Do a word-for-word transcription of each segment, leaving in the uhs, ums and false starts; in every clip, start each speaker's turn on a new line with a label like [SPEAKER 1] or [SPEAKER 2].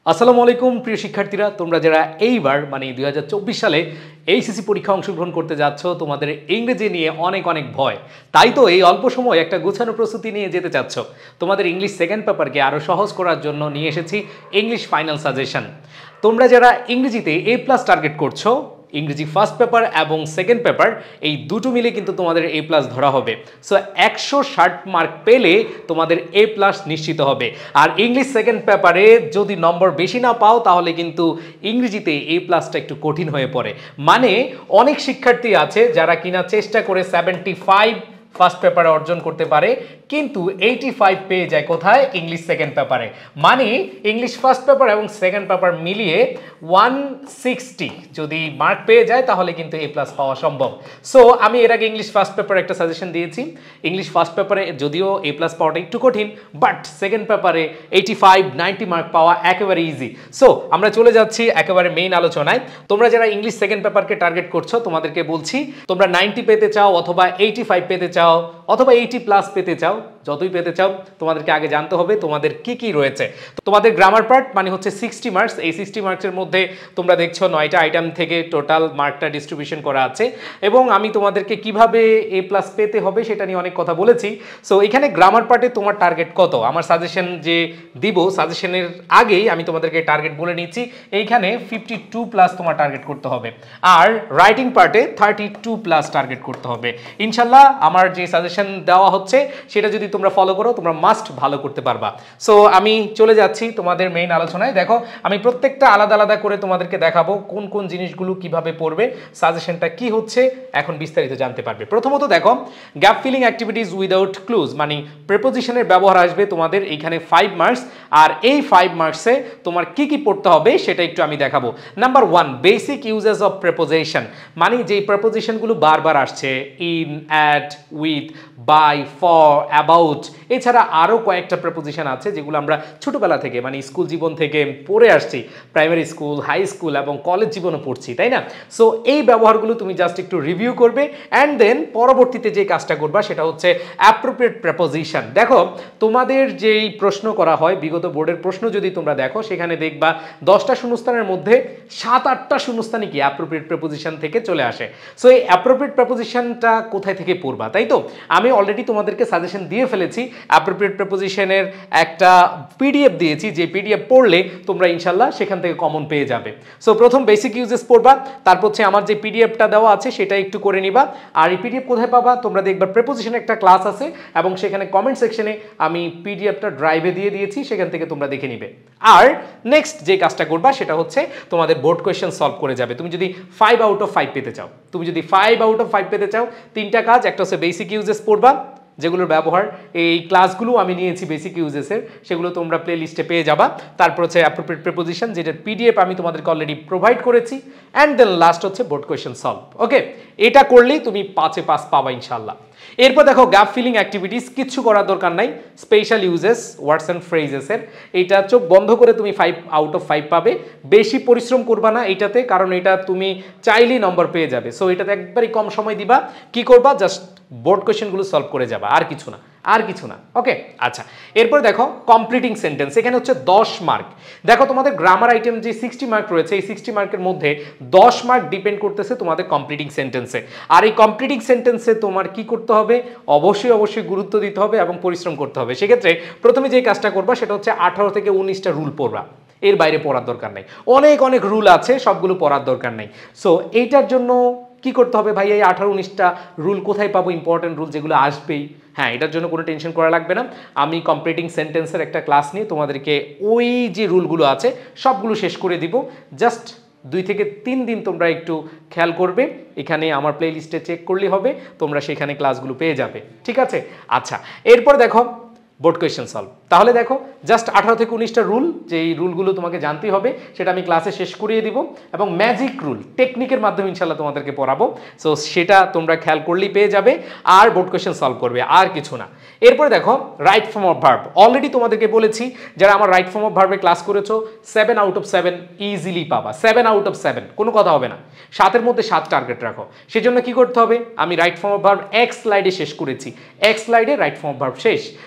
[SPEAKER 1] আসসালামু আলাইকুম প্রিয় শিক্ষার্থীরা, তোমরা যারা এইবার মানে দুই হাজার চব্বিশ সালে এইচএসসি পরীক্ষা অংশগ্রহণ করতে যাচ্ছ, তোমাদের ইংরেজি নিয়ে অনেক অনেক ভয়, তাই তো এই অল্প সময় একটা গোছানো প্রস্তুতি নিয়ে যেতে চাচ্ছ। তোমাদের ইংলিশ সেকেন্ড পেপারকে আরও সহজ করার জন্য নিয়ে এসেছি ইংলিশ ফাইনাল সাজেশন। তোমরা যারা ইংরেজিতে এ প্লাস টার্গেট করছো, ইংরেজি ফার্স্ট পেপার এবং সেকেন্ড পেপার এই দুটো মিলে কিন্তু তোমাদের এ প্লাস ধরা হবে। সো একশো ষাট মার্ক পেলে তোমাদের এ প্লাস নিশ্চিত হবে। আর ইংলিশ সেকেন্ড পেপারে যদি নম্বর বেশি না পাও তাহলে কিন্তু ইংরেজিতে এ প্লাসটা একটু কঠিন হয়ে পড়ে। মানে অনেক শিক্ষার্থী আছে যারা কিনা চেষ্টা করে সেভেন্টি ফাইভ ফার্স্ট পেপারে অর্জন করতে পারে, কিন্তু এইটি ফাইভ পেয়ে যায় কোথায়? ইংলিশ সেকেন্ড পেপারে। মানে ইংলিশ ফার্স্ট পেপার এবং সেকেন্ড পেপার মিলিয়ে ওয়ান সিক্সটি যদি মার্ক পেয়ে যায় তাহলে কিন্তু এ প্লাস পাওয়া সম্ভব। সো আমি এর আগে ইংলিশ ফার্স্ট পেপারে একটা সাজেশন দিয়েছি। ইংলিশ ফার্স্ট পেপারে যদিও এ প্লাস পাওয়াটা একটু কঠিন, বাট সেকেন্ড পেপারে এইটি ফাইভ নাইনটি মার্ক পাওয়া একেবারে ইজি। সো আমরা চলে যাচ্ছি একেবারে মেইন আলোচনায়। তোমরা যারা ইংলিশ সেকেন্ড পেপারকে টার্গেট করছো, তোমাদেরকে বলছি তোমরা নাইনটি পেতে চাও অথবা এইটি ফাইভ পেতে চাও অথবা এইটি প্লাস পেতে চাও, যতই পেতে চাও তোমাদেরকে আগে জানতে হবে তোমাদের কি কি রয়েছে। তোমাদের গ্রামার পার্ট মানে হচ্ছে সিক্সটি মার্কস। এই সিক্সটি মার্কসের মধ্যে তোমরা দেখছো নয়টা আইটেম থেকে টোটাল মার্কটা ডিস্ট্রিবিউশন করা আছে, এবং আমি তোমাদেরকে কিভাবে এ প্লাস পেতে হবে সেটা নিয়ে অনেক কথা বলেছি। সো এখানে গ্রামার পার্টে তোমার টার্গেট কত? আমার সাজেশন যে দিব, সাজেশনের আগেই আমি তোমাদেরকে টার্গেট বলে নিচ্ছি। এইখানে ফিফটি টু প্লাস তোমার টার্গেট করতে হবে, আর রাইটিং পার্টে থার্টি টু প্লাস টার্গেট করতে হবে। ইনশাল্লাহ আমার যে সাজেশন দেওয়া হচ্ছে সেটা যদি তোমরা ফলো করো তোমরা মাস্ট ভালো করতে পারবা। সো আমি চলে যাচ্ছি তোমাদের মেইন আলোচনায়। দেখো আমি প্রত্যেকটা আলাদা আলাদা করে তোমাদেরকে দেখাবো কোন কোন জিনিসগুলো কিভাবে পড়বে, সাজেশনটা কি হচ্ছে এখন বিস্তারিত জানতে পারবে। প্রথমত দেখো gap filling activities without clues, মানে প্রিপোজিশনের ব্যবহার আসবে তোমাদের এইখানে ফাইভ মার্কস, আর এই ফাইভ মার্কসে তোমার কি কি পড়তে হবে সেটা একটু আমি দেখাবো। Number one, basic uses of preposition, মানে যেই প্রিপোজিশনগুলো বারবার আসছে, in, at, with, by, for, about, এছাড়া আরও কয়েকটা প্রিপোজিশন আছে যেগুলো আমরা ছোটোবেলা থেকে মানে স্কুল জীবন থেকে পড়ে আসছি, প্রাইমারি স্কুল, হাই স্কুল এবং কলেজ জীবনও পড়ছি, তাই না? সো এই ব্যবহারগুলো তুমি জাস্ট একটু রিভিউ করবে, অ্যান্ড দেন পরবর্তীতে যে কাজটা করবা সেটা হচ্ছে অ্যাপ্রোপ্রিয়েট প্রিপোজিশন। দেখো তোমাদের যেই প্রশ্ন করা হয়, বিগত বোর্ডের প্রশ্ন যদি তোমরা দেখো, সেখানে দেখবা দশটা শূন্যস্থানের মধ্যে সাত আটটা শূন্যস্থানই কি অ্যাপ্রোপ্রিয়েট প্রিপোজিশন থেকে চলে আসে। সো এই অ্যাপ্রোপ্রিয়েট প্রিপোজিশনটা কোথায় থেকে পড়বা, তাই তো? আমি অলরেডি তোমাদেরকে সাজেশন দিয়ে ফেলেছি, অ্যাপ্রোপ্রিয়েট প্রিপোজিশনের একটা পিডিএফ দিয়েছি, যে পিডিএফ পড়লে তোমরা ইনশাল্লাহ সেখান থেকে কমন পেয়ে যাবে। সো প্রথম বেসিক ইউজেস পড়বা, তারপর হচ্ছে আমার যে পিডিএফটা দেওয়া আছে সেটা একটু করে নিবা। আর এই পিডিএফ কোথায় পাবা? তোমরা দেখবা প্রিপোজিশনের একটা ক্লাস আছে এবং সেখানে কমেন্ট সেকশনে আমি পিডিএফটা ড্রাইভে দিয়ে দিয়েছি, সেখান থেকে তোমরা দেখে নিবে। আর নেক্সট যে কাজটা করবা সেটা হচ্ছে তোমাদের বোর্ড কোয়েশ্চেন সলভ করে যাবে। তুমি যদি ফাইভ আউট অফ ফাইভ পেতে চাও, তুমি যদি ফাইভ আউট অফ ফাইভ পেতে চাও, তিনটা কাজ, একটা হচ্ছে বেসিক ইউজেস পড়বা, যেগুলোর ব্যবহার এই ক্লাসগুলো আমি নিয়েছি বেসিক ইউজেসের, সেগুলো তোমরা প্লে লিস্টে পেয়ে যাবা। তারপর হচ্ছে অ্যাপ্রোপ্রিয়েট প্রিপোজিশন, যেটার পিডিএফ আমি তোমাদেরকে অলরেডি প্রোভাইড করেছি, অ্যান্ড দেন লাস্ট হচ্ছে বোর্ড কোয়েশ্চেন সলভ। ওকে, এটা করলেই তুমি পাঁচে পাঁচ পাবা ইনশাল্লাহ। এরপর দেখো গ্যাপ ফিলিং অ্যাক্টিভিটিস, কিচ্ছু করার দরকার নাই। স্পেশাল ইউজেস, ওয়ার্ডস অ্যান্ড ফ্রেজেসের, এইটা চোখ বন্ধ করে তুমি ফাইভ আউট অফ ফাইভ পাবে। বেশি পরিশ্রম করবা না এইটাতে, কারণ এটা তুমি চাইলেই নম্বর পেয়ে যাবে। সো এটাতে একবারই কম সময় দিবা। কি করবা? জাস্ট বোর্ড কোয়েশ্চেনগুলো সলভ করে যাবা, আর কিছু না, আর কিছু না। ওকে, আচ্ছা এরপর দেখো কমপ্লিটিং সেন্টেন্স, এখানে হচ্ছে দশ মার্ক। দেখো তোমাদের গ্রামার আইটেম যে সিক্সটি মার্ক রয়েছে, এই সিক্সটি মার্কের মধ্যে দশ মার্ক ডিপেন্ড করতেছে তোমাদের কমপ্লিটিং সেন্টেন্সে। আর এই কমপ্লিটিং সেন্টেন্সে তোমার কি করতে হবে? অবশ্যই অবশ্যই গুরুত্ব দিতে হবে এবং পরিশ্রম করতে হবে। সেক্ষেত্রে প্রথমে যে কাজটা করবা সেটা হচ্ছে আঠারো থেকে উনিশটা রুল পড়বা, এর বাইরে পড়ার দরকার নেই। অনেক অনেক রুল আছে, সবগুলো পড়ার দরকার নেই। সো এইটার জন্য কি করতে হবে ভাই? এই আঠারো উনিশটা রুল কোথায় পাবো? ইম্পর্টেন্ট রুল যেগুলো আসবেই, হ্যাঁ এটার জন্য কোনো টেনশন করা লাগবে না। আমি কমপ্লিটিং সেন্টেন্সের একটা ক্লাস নিয়ে তোমাদেরকে ওই যে রুলগুলো আছে সবগুলো শেষ করে দিব। জাস্ট দুই থেকে তিন দিন তোমরা একটু খেয়াল করবে, এখানে আমার প্লে লিস্টে চেক করলেই হবে, তোমরা সেখানে ক্লাসগুলো পেয়ে যাবে, ঠিক আছে? আচ্ছা এরপর দেখো বোর্ড কোয়েশ্চেন সলভ। তাহলে দেখো জাস্ট আঠারো থেকে উনিশটা রুল, যে এই রুলগুলো তোমাকে জানতেই হবে, সেটা আমি ক্লাসে শেষ করিয়ে দিব, এবং ম্যাজিক রুল টেকনিকের মাধ্যমে ইনশাল্লাহ তোমাদেরকে পড়াবো। সো সেটা তোমরা খেয়াল করলেই পেয়ে যাবে, আর বোর্ড কোয়েশ্চেন সলভ করবে, আর কিছু না। এরপরে দেখো right form of verb, already তোমাদেরকে বলেছি যারা আমার রাইট ফর্ম অফ ভার্বে ক্লাস করেছো seven out of seven easily পাবা, সেভেন আউট অফ সেভেন, কোনো কথা হবে না। সাতের মধ্যে সাত টার্গেট রাখো। সেজন্য কি করতে হবে? আমি রাইট ফর্ম অফ ভার্ব এক স্লাইডে শেষ করেছি, এক স্লাইডে রাইট ফর্ম অফ ভার্ব শেষ। তো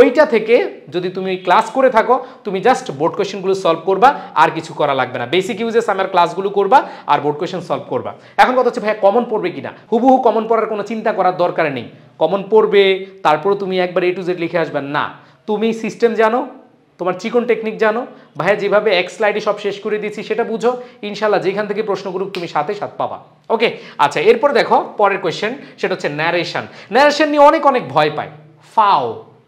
[SPEAKER 1] ওইটা থেকে যদি তুমি ক্লাস করে থাকো তুমি জাস্ট বোর্ড কোয়েশ্চেনগুলো সলভ করবা, আর কিছু করা লাগবে না। বেসিক ইউজেস আমার ক্লাসগুলো করবা আর বোর্ড কোয়েশ্চেন সলভ করবা। এখন কথা হচ্ছে ভাইয়া কমন পড়বে কিনা, হুবহু কমন পড়ার কোনো চিন্তা করার দরকার নেই। কমন পড়বে তারপরে তুমি একবার এ টু জেড লিখে আসবে না, তুমি সিস্টেম জানো, তোমার চিকন টেকনিক জানো, ভাইয়া যেভাবে এক স্লাইডে সব শেষ করে দিয়েছি সেটা বুঝো, ইনশাল্লাহ যেখান থেকে প্রশ্নগুলো তুমি সাথে সাথ পাবা। ওকে, আচ্ছা এরপর দেখো পরের কোয়েশ্চেন, সেটা হচ্ছে ন্যারেশন। ন্যারেশন নিয়ে অনেক অনেক ভয় পায়, ফাও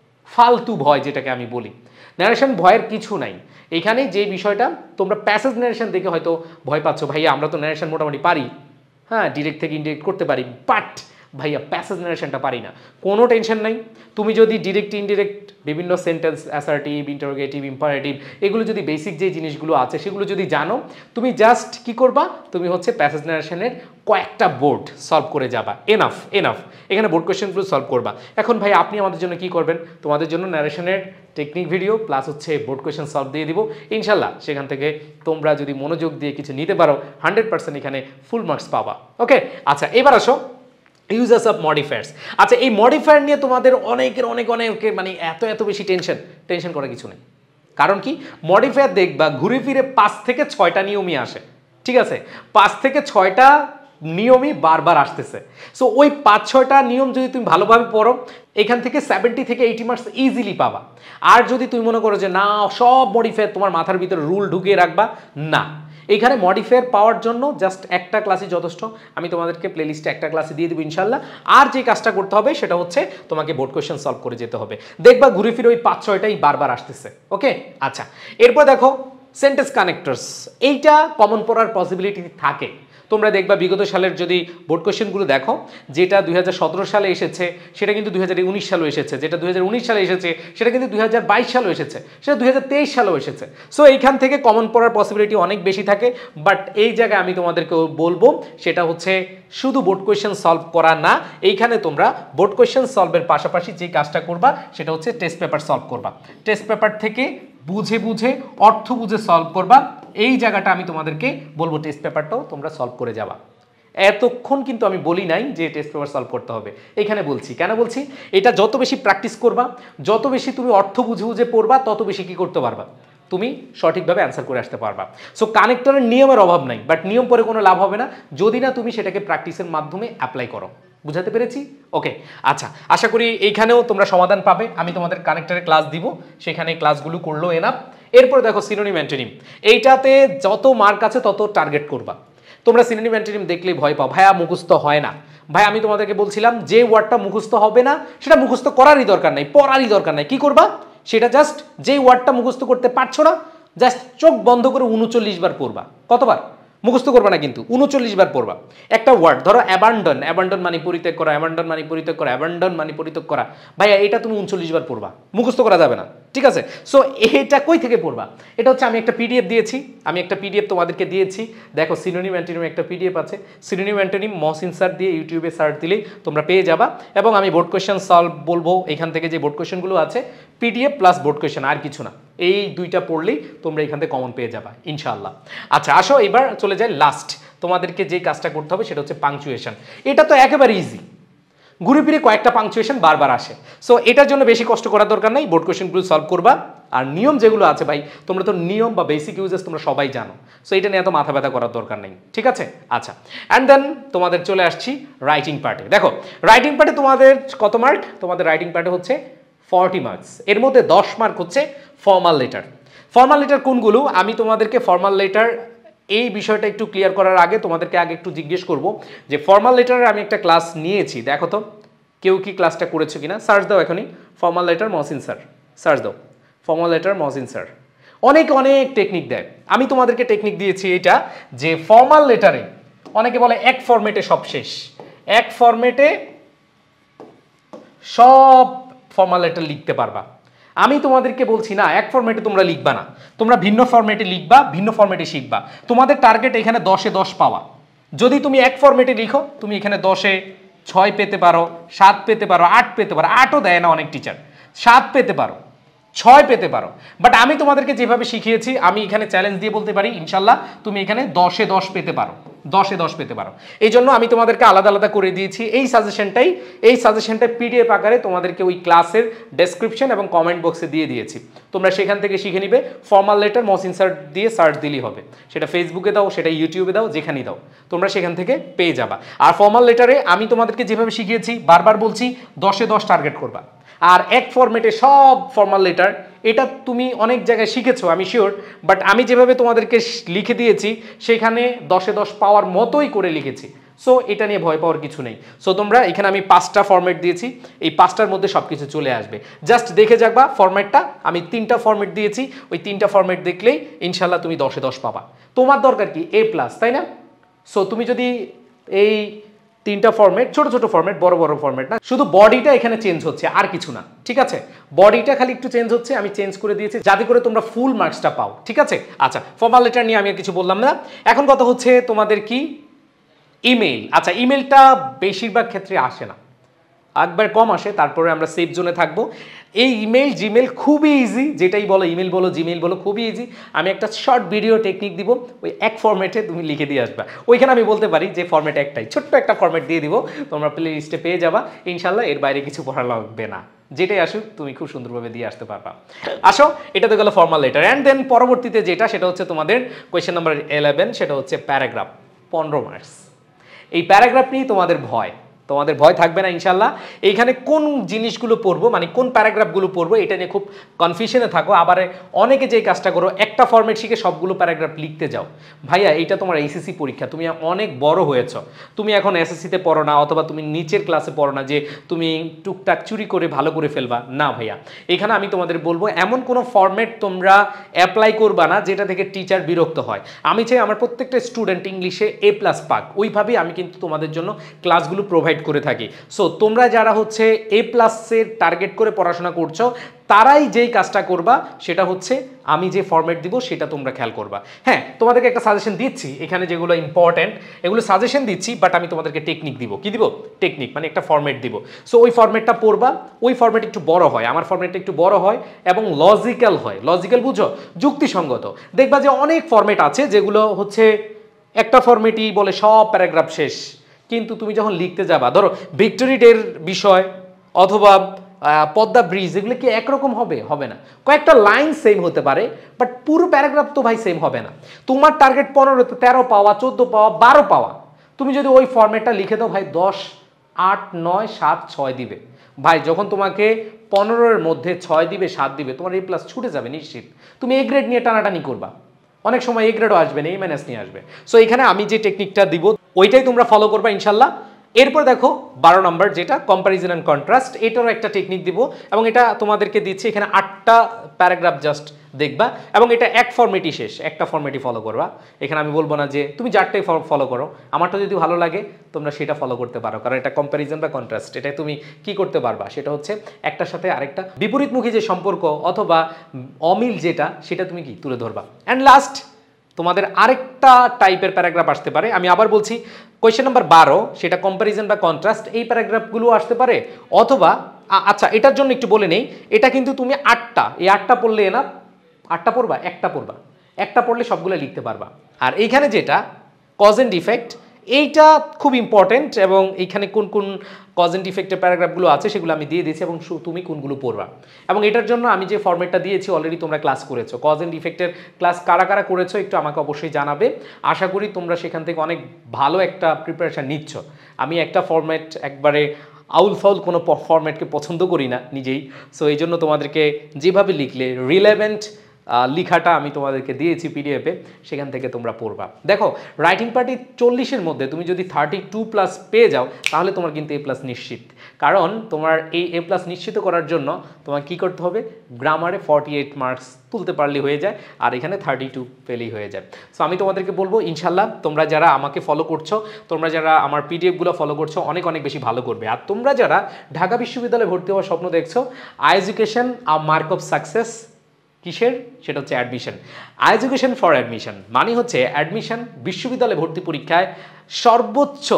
[SPEAKER 1] ফালতু ভয় যেটাকে আমি বলি। ন্যারেশন ভয়ের কিছু নাই, এখানে যে বিষয়টা তোমরা প্যাসেজ ন্যারেশন দেখে হয়তো ভয় পাচ্ছ, ভাইয়া আমরা তো ন্যারেশন মোটামুটি পারি, হ্যাঁ ডিরেক্ট থেকে ইনডিরেক্ট করতে পারি, বাট ভাইয়া প্যাসেজ ন্যারেশনটা পারি না। কোনো টেনশন নাই, তুমি যদি ডিরেক্ট ইনডিরেক্ট বিভিন্ন সেন্টেন্স, অ্যাসার্টিভ, ইন্টারোগেটিভ, ইম্পারেটিভ, এগুলো যদি বেসিক যে জিনিসগুলো আছে সেগুলো যদি জানো, তুমি জাস্ট কি করবা, তুমি হচ্ছে প্যাসেজ ন্যারেশনের কয়েকটা বোর্ড সলভ করে যাবা, এনাফ এনাফ এখানে বোর্ড কোয়েশ্চেনগুলো সলভ করবা। এখন ভাই আপনি আমাদের জন্য কি করবেন, তোমাদের জন্য ন্যারেশনের টেকনিক ভিডিও প্লাস হচ্ছে বোর্ড কোয়েশ্চেন সলভ দিয়ে দিব ইনশাল্লাহ। সেখান থেকে তোমরা যদি মনোযোগ দিয়ে কিছু নিতে পারো হান্ড্রেড পার্সেন্ট এখানে ফুল মার্কস পাবা। ওকে, আচ্ছা এবার আসো ইউজেস অফ মডিফায়ার্স। আচ্ছা এই মডিফায়ার নিয়ে তোমাদের অনেকের অনেক অনেকে মানে এত এত বেশি টেনশন, টেনশন করার কিছু নেই। কারণ কি, মডিফায়ার দেখবা ঘুরে ফিরে পাঁচ থেকে ছয়টা নিয়মই আসে, ঠিক আছে, পাঁচ থেকে ছয়টা নিয়মই বারবার আসতেছে। সো ওই পাঁচ ছয়টা নিয়ম যদি তুমি ভালোভাবে পড়ো, এখান থেকে সেভেন্টি থেকে এইটি মার্কস ইজিলি পাবা। আর যদি তুমি মনে করো যে না সব মডিফায়ার তোমার মাথার ভিতরে রুল ঢুকিয়ে রাখবা, না, এইখানে মডিফায়ার পাওয়ার জন্য জাস্ট একটা ক্লাসই যথেষ্ট। আমি তোমাদেরকে প্লেলিস্টে একটা ক্লাসে দিয়ে দেবো ইনশাল্লাহ। আর যে কাজটা করতে হবে সেটা হচ্ছে তোমাকে বোর্ড কোয়েশ্চেন সলভ করে যেতে হবে, দেখবা ঘুরে ফিরে ওই পাঁচ ছয়টাই বারবার আসতেছে। ওকে, আচ্ছা এরপর দেখো সেন্টেন্স কানেক্টরস, এইটা কমন পড়ার পসিবিলিটি থাকে। তোমরা দেখবা বিগত সালের যদি বোর্ড কোয়েশ্চেনগুলো দেখো, যেটা দুই হাজার সতেরো সালে এসেছে সেটা কিন্তু দুই হাজার উনিশ সালেও এসেছে, যেটা দুই হাজার উনিশ সালে এসেছে সেটা কিন্তু দুই হাজার বাইশ সালেও এসেছে, সেটা দুই হাজার তেইশ সালেও এসেছে। সো এইখান থেকে কমন পড়ার পসিবিলিটি অনেক বেশি থাকে। বাট এই জায়গায় আমি তোমাদেরকে বলবো সেটা হচ্ছে শুধু বোর্ড কোয়েশ্চেন সলভ করা না, এইখানে তোমরা বোর্ড কোয়েশ্চেন সলভের পাশাপাশি যে কাজটা করবা সেটা হচ্ছে টেস্ট পেপার সলভ করবা। টেস্ট পেপার থেকে বুঝে বুঝে অর্থ বুঝে সলভ করবা। এই জায়গাটা আমি তোমাদেরকে বলবো টেস্ট পেপারটাও তোমরা সলভ করে যাবা। এতক্ষণ কিন্তু আমি বলি নাই যে টেস্ট পেপার সলভ করতে হবে, এখানে বলছি কেন বলছি, এটা যত বেশি প্র্যাকটিস করবা, যত বেশি তুমি অর্থ বুঝে বুঝে পড়বা, তত বেশি কি করতে পারবা, তুমি সঠিকভাবে অ্যান্সার করে আসতে পারবা। সো কানেক্টরের নিয়মের অভাব নাই, বাট নিয়ম পরে কোনো লাভ হবে না যদি না তুমি সেটাকে প্র্যাকটিসের মাধ্যমে অ্যাপ্লাই করো। বুঝাতে পেরেছি? ওকে, আচ্ছা আশা করি এইখানেও তোমরা সমাধান পাবে। আমি তোমাদের কানেক্টরের ক্লাস দিব, সেখানে ক্লাসগুলো করলেও এনাফ। এরপর দেখো সিনোনিম অ্যান্টোনিম, এইটাতে যত মার্ক আছে তত টার্গেট করবা। তোমরা সিনোনিম অ্যান্টোনিম দেখলেই ভয় পাও, ভাইয়া মুখস্থ হয় না। ভাই আমি তোমাদেরকে বলছিলাম যে ওয়ার্ডটা মুখস্থ হবে না সেটা মুখস্থ করারই দরকার নাই, পড়ারই দরকার নাই। কি করবা, সেটা জাস্ট যেই ওয়ার্ডটা মুখস্থ করতে পারছো না জাস্ট চোখ বন্ধ করে উনচল্লিশ বার পড়বা। কতবার? মুখস্থ করবা না কিন্তু উনচল্লিশ বার পড়বা একটা ওয়ার্ড। ধরো অ্যাবান্ডন, অ্যাবান্ডন মানে পরিত্যাগ করা, অ্যাবান্ডন মানে পরিত্যাগ করা, অ্যাবান্ডন মানে পরিত্যাগ করা, ভাইয়া এটা তুমি উনচল্লিশ বার পড়বা, মুখস্থ করা যাবে না, ঠিক আছে? সো এটা কই থেকে পড়বা? এটা হচ্ছে আমি একটা পিডিএফ দিয়েছি, আমি একটা পিডিএফ তোমাদেরকে দিয়েছি। দেখো সিনোনিম অ্যান্টোনিম একটা পিডিএফ আছে, সিনোনিম অ্যান্টোনিম মহসিন স্যার দিয়ে ইউটিউবে সার্চ দিলেই তোমরা পেয়ে যাবা। এবং আমি বোর্ড কোয়েশ্চেন সলভ বলবো, এখান থেকে যে বোর্ড কোয়েশ্চেনগুলো আছে পিডিএফ প্লাস বোর্ড কোয়েশ্চেন, আর কিছু না, এই দুইটা পড়লেই তোমরা এখান থেকে কমন পেয়ে যাবা ইনশাআল্লাহ। আচ্ছা আসো এবার চলে যায় লাস্ট, তোমাদেরকে যে কাজটা করতে হবে সেটা হচ্ছে পাংচুয়েশন। এটা তো একেবারে ইজি, ঘুরে ফিরে কয়েকটা পাংচুয়েশন বারবার আসে। সো এটার জন্য বেশি কষ্ট করার দরকার নাই, বোর্ড কোয়েশ্চেনগুলো সলভ করবা। আর নিয়ম যেগুলো আছে ভাই, তোমরা তো নিয়ম বা বেসিক ইউজেস তোমরা সবাই জানো, সো এটা নিয়ে এত মাথা ব্যথা করার দরকার নেই, ঠিক আছে? আচ্ছা অ্যান্ড দেন তোমাদের চলে আসছি রাইটিং পার্টে। দেখো রাইটিং পার্টে তোমাদের কত মার্ক? তোমাদের রাইটিং পার্টে হচ্ছে ফর্টি মার্কস, এর মধ্যে দশ মার্ক হচ্ছে ফর্মাল লেটার। ফর্মাল লেটার কোনগুলো আমি তোমাদেরকে ফর্মাল লেটার এই বিষয়টা একটু ক্লিয়ার করার আগে তোমাদেরকে আগে একটু জিজ্ঞেস করব যে ফর্মাল লেটারের আমি একটা ক্লাস নিয়েছি, দেখো তো কেউ কি ক্লাসটা করেছো কিনা, সার্চ দাও এখনই formal letter Mohsin sir, search দাও ফর্মাল লেটার মহসিন স্যার। অনেক অনেক টেকনিক দেয়, আমি তোমাদেরকে টেকনিক দিয়েছি এটা যে ফর্মাল লেটারে অনেকে বলে এক ফরম্যাটে সব শেষ, এক ফরম্যাটে সব ফর্মাল লেটার লিখতে পারবা। আমি তোমাদেরকে বলছি না এক ফরম্যাটে তোমরা লিখবা না, তোমরা ভিন্ন ফরম্যাটে লিখবা, ভিন্ন ফরম্যাটে শিখবা। তোমাদের টার্গেট এখানে দশে দশ পাওয়া। যদি তুমি এক ফরম্যাটে লিখো তুমি এখানে দশে ছয় পেতে পারো, সাত পেতে পারো, আট পেতে পারো, আটও দেয় না অনেক টিচার, সাত পেতে পারো, ছয় পেতে পারো। বাট আমি তোমাদেরকে যেভাবে শিখিয়েছি আমি এখানে চ্যালেঞ্জ দিয়ে বলতে পারি ইনশাল্লাহ তুমি এখানে দশে দশ পেতে পারো। দশে দশ পেতে পারো। এই জন্য আমি তোমাদেরকে আলাদা আলাদা করে দিয়েছি এই সাজেশনটাই, এই সাজেশনটা পিডিএফ আকারে তোমাদেরকে ওই ক্লাসের ডেসক্রিপশন এবং কমেন্ট বক্সে দিয়ে দিয়েছি। তোমরা সেখান থেকে শিখে নিবে। ফর্মাল লেটার মহসিন স্যার দিয়ে সার্চ দিলেই হবে, সেটা ফেসবুকে দাও, সেটা ইউটিউবে দাও, যেখানেই দাও তোমরা সেখান থেকে পেয়ে যাবা। আর ফর্মাল লেটারে আমি তোমাদেরকে যেভাবে শিখিয়েছি, বারবার বলছি, দশে দশ টার্গেট করবা। আর এক ফরম্যাটে সব ফর্মাল লেটার, এটা তুমি অনেক জায়গায় শিখেছো আমি শিওর, বাট আমি যেভাবে তোমাদেরকে লিখে দিয়েছি সেখানে দশে দশ পাওয়ার মতোই করে লিখেছি। সো এটা নিয়ে ভয় পাওয়ার কিছু নেই। সো তোমরা এখানে আমি পাঁচটা ফরম্যাট দিয়েছি, এই পাঁচটার মধ্যে সব কিছু চলে আসবে। জাস্ট দেখে যাবা ফরম্যাটটা, আমি তিনটা ফরম্যাট দিয়েছি, ওই তিনটা ফরম্যাট দেখলেই ইনশাল্লাহ তুমি দশে দশ পাবা। তোমার দরকার কি এ প্লাস, তাই না? সো তুমি যদি এই তিনটা ফরম্যাট, ছোট ছোট ফরম্যাট, বড় বড় ফরম্যাট না, শুধু বডিটা এখানে চেঞ্জ হচ্ছে, আর কিছু না, ঠিক আছে? বডিটা খালি একটু চেঞ্জ হচ্ছে, আমি চেঞ্জ করে দিয়েছি যাতে করে তোমরা ফুল মার্কসটা পাও, ঠিক আছে? আচ্ছা, ফর্মাল লেটার নিয়ে আমি আর কিছু বললাম না। এখন কথা হচ্ছে তোমাদের কি ইমেইল। আচ্ছা, ইমেলটা বেশিরভাগ ক্ষেত্রে আসে না, একবার কম আসে, তারপরে আমরা সেফ জোনে থাকবো। এই ইমেল জিমেল খুবই ইজি, যেটাই বলো ইমেল বলো জিমেল বলো খুবই ইজি। আমি একটা শর্ট ভিডিও টেকনিক দিব, ওই এক ফরম্যাটে তুমি লিখে দিয়ে আসবা। ওইখানে আমি বলতে পারি যে ফরম্যাট একটাই, ছোট্ট একটা ফরম্যাট দিয়ে দিব, তোমরা প্লে লিস্টে পেয়ে যাবা ইনশাল্লাহ। এর বাইরে কিছু পড়া লাগবে না, যেটাই আসুক তুমি খুব সুন্দরভাবে দিয়ে আসতে পারবা। আসো, এটা তো গেলো ফর্মাল লেটার। অ্যান্ড দেন পরবর্তীতে যেটা, সেটা হচ্ছে তোমাদের কোয়েশ্চেন নাম্বার ইলেভেন, সেটা হচ্ছে প্যারাগ্রাফ, পনেরো মার্কস। এই প্যারাগ্রাফ নিয়ে তোমাদের ভয়, তোমাদের ভয় থাকবে না ইনশাল্লাহ। এইখানে কোন জিনিসগুলো পড়বো, মানে কোন প্যারাগ্রাফগুলো পড়বো, এটা নিয়ে খুব কনফিউশনে থাকো। আবার অনেকে যেই কাজটা করো, একটা ফরম্যাট শিখে সবগুলো প্যারাগ্রাফ লিখতে যাও। ভাইয়া, এইটা তোমার এইচএসসি পরীক্ষা, তুমি অনেক বড় হয়েছ, তুমি এখন এসএসসিতে পড়ো না, অথবা তুমি নিচের ক্লাসে পড়ো না যে তুমি টুকটাক চুরি করে ভালো করে ফেলবা। না ভাইয়া, এখানে আমি তোমাদের বলবো এমন কোনো ফরম্যাট তোমরা অ্যাপ্লাই করবা না যেটা থেকে টিচার বিরক্ত হয়। আমি চাই আমার প্রত্যেকটা স্টুডেন্ট ইংলিশে এ প্লাস পাক, ওইভাবেই আমি কিন্তু তোমাদের জন্য ক্লাসগুলো প্রোভাইড করে থাকি। সো তোমরা যারা হচ্ছে এ প্লাসের টার্গেট করে পড়াশোনা করছো, তারাই যেই কাজটা করবা সেটা হচ্ছে আমি যে ফরম্যাট দিব সেটা তোমরা খেয়াল করবা। হ্যাঁ, তোমাদেরকে একটা সাজেশন দিচ্ছি, এখানে যেগুলো ইম্পর্টেন্ট এগুলো সাজেশন দিচ্ছি, বাট আমি তোমাদেরকে টেকনিক দিব। কি দিব? টেকনিক, মানে একটা ফরম্যাট দিব। সো ওই ফরম্যাটটা পড়বা, ওই ফরম্যাট একটু বড় হয়, আমার ফরম্যাটটা একটু বড় হয় এবং লজিক্যাল হয়। লজিক্যাল বুঝো, যুক্তিসঙ্গত। দেখবা যে অনেক ফরম্যাট আছে যেগুলো হচ্ছে একটা ফরম্যাটই বলে সব প্যারাগ্রাফ শেষ, কিন্তু তুমি যখন লিখতে যাবা, ধরো ভিক্টোরি ডের বিষয় অথবা পদ্মা ব্রিজ, এগুলো কি একরকম হবে? হবে না। কয়েকটা লাইন সেম হতে পারে, বাট পুরো প্যারাগ্রাফ তো ভাই সেম হবে না। তোমার টার্গেট পনেরো, তেরো পাওয়া, চোদ্দ পাওয়া, বারো পাওয়া। তুমি যদি ওই ফরম্যাটটা লিখে দাও ভাই, দশ, আট, নয়, সাত, ছয় দিবে। ভাই যখন তোমাকে পনেরোর মধ্যে ছয় দিবে, সাত দিবে, তোমার এ প্লাস ছুটে যাবে নিশ্চিত। তুমি এ গ্রেড নিয়ে টানাটানি করবা, অনেক সময় এ গ্রেডও আসবে না, এ মাইনাস নিয়ে আসবে। সো এখানে আমি যে টেকনিকটা দিব ওইটাই তোমরা ফলো করবা ইনশাল্লাহ। এরপর দেখো বারো নম্বর, যেটা কম্প্যারিজন অ্যান্ড কন্ট্রাস্ট, এটারও একটা টেকনিক দিব এবং এটা তোমাদেরকে দিচ্ছি। এখানে আটটা প্যারাগ্রাফ জাস্ট দেখবা এবং এটা এক ফরম্যাটই শেষ, একটা ফরম্যাটই ফলো করবা। এখানে আমি বলবো না যে তুমি যারটাই ফলো করো, আমারটা যদি ভালো লাগে তোমরা সেটা ফলো করতে পারো, কারণ এটা কম্প্যারিজন বা কন্ট্রাস্ট। এটা তুমি কি করতে পারবা, সেটা হচ্ছে একটার সাথে আরেকটা বিপরীতমুখী যে সম্পর্ক অথবা অমিল যেটা, সেটা তুমি কি তুলে ধরবা। অ্যান্ড লাস্ট তোমাদের আরেকটা টাইপের প্যারাগ্রাফ আসতে পারে, আমি আবার বলছি, কোয়েশ্চেন নাম্বার বারো, সেটা কম্প্যারিজন বা কন্ট্রাস্ট, এই প্যারাগ্রাফগুলো আসতে পারে। অথবা আচ্ছা, এটার জন্য একটু বলে নেই, এটা কিন্তু তুমি আটটা, এই আটটা পড়লে না, আটটা পড়বা, একটা পড়বা, একটা পড়লে সবগুলো লিখতে পারবা। আর এইখানে যেটা কজ এন্ড ইফেক্ট, এইটা খুব ইম্পর্টেন্ট এবং এইখানে কোন কোন কজ এন্ড ইফেক্টের প্যারাগ্রাফগুলো আছে সেগুলো আমি দিয়ে দিয়েছি এবং তুমি কোনগুলো পড়বা। এবং এটার জন্য আমি যে ফরম্যাটটা দিয়েছি অলরেডি তোমরা ক্লাস করেছো, কজ এন্ড ইফেক্টের ক্লাস কারা কারা করেছো একটু আমাকে অবশ্যই জানাবে। আশা করি তোমরা সেখান থেকে অনেক ভালো একটা প্রিপারেশান নিচ্ছ। আমি একটা ফরম্যাট একবারে আউল ফাউল কোনো ফরম্যাটকে পছন্দ করি না নিজেই। সো এই জন্য তোমাদেরকে যেভাবে লিখলে রিলেভেন্ট লিখাটা আমি তোমাদেরকে দিয়েছি পিডিএফে, সেখান থেকে তোমরা পড়বা। দেখো, রাইটিং পার্টি চল্লিশের মধ্যে তুমি যদি থার্টি টু প্লাস পেয়ে যাও, তাহলে তোমার কিন্তু এ প্লাস নিশ্চিত। কারণ তোমার এই এ প্লাস নিশ্চিত করার জন্য তোমার কী করতে হবে, গ্রামারে ফর্টি এইট মার্কস তুলতে পারলে হয়ে যায়, আর এখানে থার্টি টু পেলেই হয়ে যায়। সো আমি তোমাদেরকে বলবো ইনশাল্লাহ তোমরা যারা আমাকে ফলো করছো, তোমরা যারা আমার পিডিএফগুলো ফলো করছো, অনেক অনেক বেশি ভালো করবে। আর তোমরা যারা ঢাকা বিশ্ববিদ্যালয়ে ভর্তি হওয়ার স্বপ্ন দেখছো, I education a mark of success কিসের, সেটা হচ্ছে admission. I education for admission মানে হচ্ছে অ্যাডমিশন, বিশ্ববিদ্যালয়ে ভর্তি পরীক্ষায় সর্বোচ্চ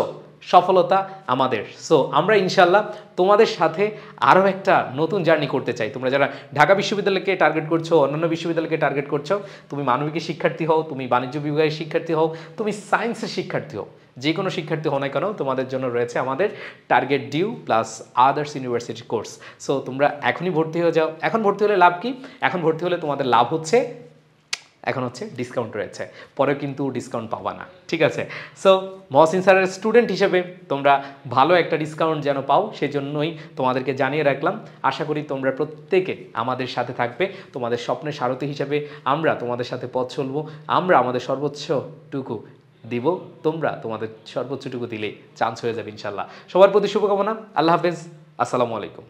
[SPEAKER 1] সফলতা আমাদের। সো আমরা ইনশাল্লাহ তোমাদের সাথে আরও একটা নতুন জার্নি করতে চাই। তোমরা যারা ঢাকা বিশ্ববিদ্যালয়কে টার্গেট করছো, অন্যান্য বিশ্ববিদ্যালয়কে টার্গেট করছো, তুমি মানবিকের শিক্ষার্থী হও, তুমি বাণিজ্য বিভাগের শিক্ষার্থী হও, তুমি সায়েন্সের শিক্ষার্থী হও, যে কোনো শিক্ষার্থী হও না কেন, তোমাদের জন্য রয়েছে আমাদের target DU plus others university course. So তোমরা এখনই ভর্তি হয়ে যাও। এখন ভর্তি হলে লাভ কি? এখন ভর্তি হলে তোমাদের লাভ হচ্ছে, এখন হচ্ছে ডিসকাউন্ট রয়েছে, পরে কিন্তু ডিসকাউন্ট পাবা না, ঠিক আছে? সো মহসিন স্যারের স্টুডেন্ট হিসেবে তোমরা ভালো একটা ডিসকাউন্ট যেন পাও সেই জন্যই তোমাদেরকে জানিয়ে রাখলাম। আশা করি তোমরা প্রত্যেকে আমাদের সাথে থাকবে, তোমাদের স্বপ্নের সারথি হিসেবে আমরা তোমাদের সাথে পথ চলবো, আমরা আমাদের সর্বোচ্চটুকু দিব, তোমরা তোমাদের সর্বোচ্চটুকু দিলেই চান্স হয়ে যাবে ইনশাল্লাহ। সবার প্রতি শুভকামনা। আল্লাহ হাফেজ, আসসালামু আলাইকুম।